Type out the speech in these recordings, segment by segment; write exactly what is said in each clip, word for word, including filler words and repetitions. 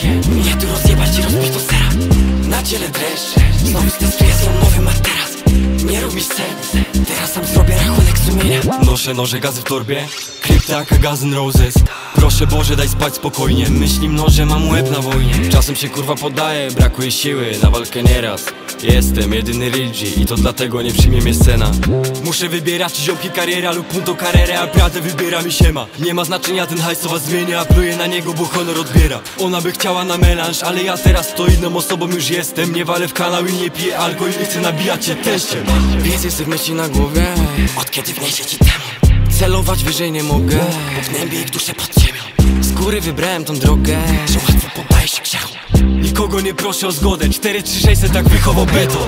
mnie tu rozjebać i rozbić do sera. Na ciele dreszcze, znowu testuję swój nowy materac. Nie robisz sen, teraz sam zrobię rachunek sumienia. Noszę noże, gazy w torbie, krypta jak Guns N' Roses. Proszę Boże, daj spać spokojnie, myśli mnożę, mam łeb na wojnie. Czasem się kurwa poddaję, brakuje siły na walkę nieraz. Jestem jedyny real G i to dlatego nie przyjmie mnie scena. Muszę wybierać ziomki kariera lub punto karierę, a prawdę wybiera mi się ma. Nie ma znaczenia, ten hajs co was zmienia, a pluję na niego, bo honor odbiera. Ona by chciała na melanż, ale ja teraz to inną osobą już jestem. Nie walę w kanał i nie piję alkohol i nie chcę nabijać się teściem. Więcej z tych myśli na głowie, od kiedy w niej siedzi temu. Celować wyżej nie mogę, bo gnębię ich duszę pod ziemią. Z góry wybrałem tą drogę, że łatwo poddaje się grzechu. Nikogo nie proszę o zgodę, cztery trzy sześćset tak wychował beton.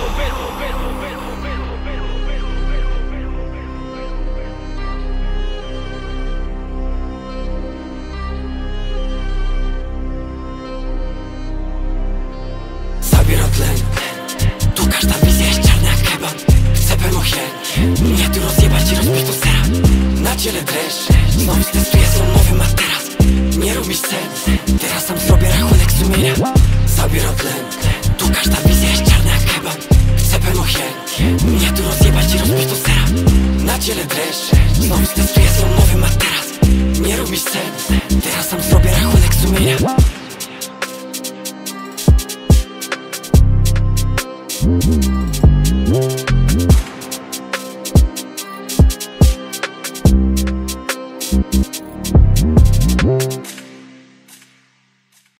Zabiera tlen, tu każda wizja jest czarna jak heban. Chcę pełnochien, mnie tu rozjebać i rozbić do sera. Na ciele dreszcze, znowu testuję swój nowy materac. Nie robisz sen, teraz sam zrobię rachunek sumienia. Zabiera tlen, tu każda wizja jest czarna jak heban. Chcę pełnochien, mnie tu rozjebać i rozbić do sera. Na ciele dreszcze, znowu